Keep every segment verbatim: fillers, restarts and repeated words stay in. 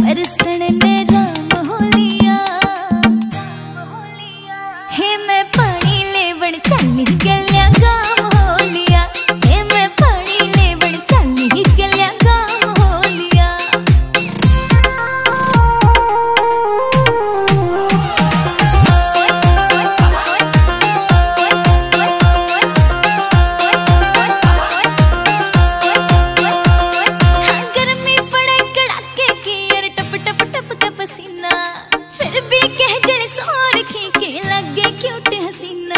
बरसण ने राम हो लिया। हे मैं पानी लेवण चली गलिया गाम हो लिया। हे मैं पानी लेवण चली गलिया गाम हो लिया। गर्मी पड़े कड़ाके की यार टप टप टप के पसीना, फिर भी कह जल सोर खी के लगे क्यूट हसीना।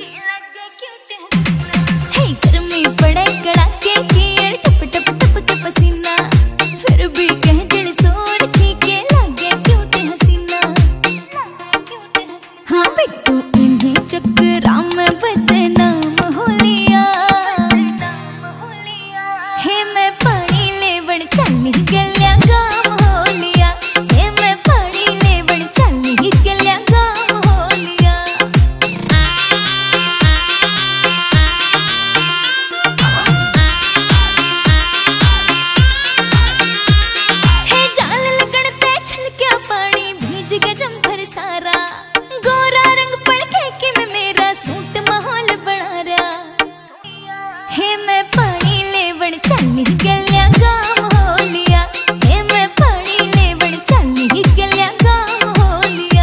हे गर्मी पड़े कड़ाके की यार टप टप टप के पसीना, फिर भी कह जल सोर खी के लगे क्यूट हसीना। हाँ बिट्टू इन्हें चक्करा में बदनाम हो लिया। हे मैं पानी लेवण चली गलिया गाम हो लिया। हे मैं पानी लेवण चली गलिया गाम हो लिया। हे जाल लगड़ते छलकिया पानी भीज गया जम्फर सारा। गोरा रंग पड़के कि मैं मेरा सूट माहौल बना रहा। हे मैं पानी लेवण चली गलिया गाम हो लिया। हे मैं पानी लेवण चली गलिया गाम हो लिया।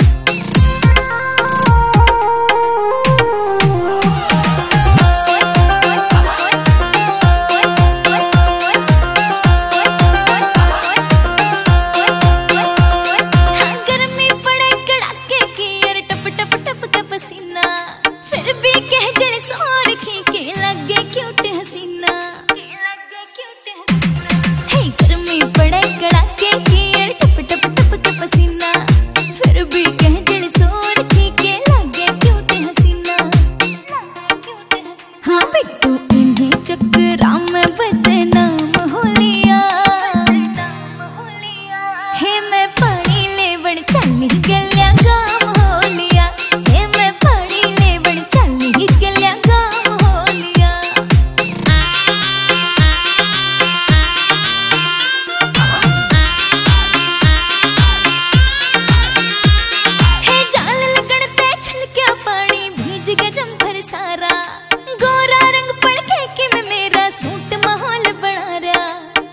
हाँ गर्मी पड़े कड़ाके की यार टप टप टप का पसीना, फिर भी कह जल सोर खी के लगे क्यूट हसीना। हे गर्मी पड़े कड़ाके की यार टप टप टप का पसीना, फिर भी कह जल सोर खी के लगे क्यूट हसीना। हाँ बिट्टू इन्हें चक्करा में बदनाम हो लिया। हे मैं पानी लेवण चली गलिया गाम हो लिया। हे मैं पानी लेवण चली गलिया गाम हो लिया। हे जाल लगड़ते छलकिया पानी भीज गया जम्फर सारा। गोरा रंग पड़के कि मैं मेरा सूट माहौल बना रहा।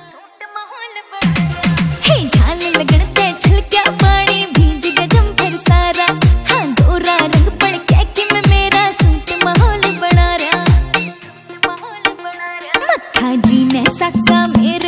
हे जाल लगड़ते छलकिया पानी भीज गया जम्फर सारा। हाँ गोरा रंग पड़के कि मैं मेरा सूट माहौल बना रहा। मक्खा जी ने साका मेरे